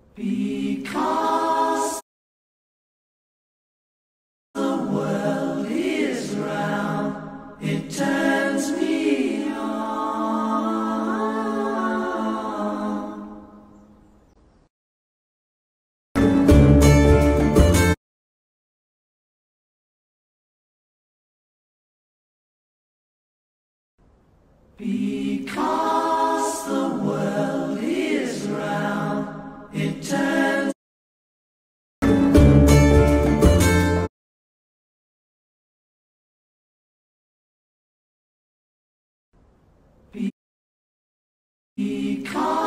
Because the world is round, it turns me on. Because the world is round, it turns. Because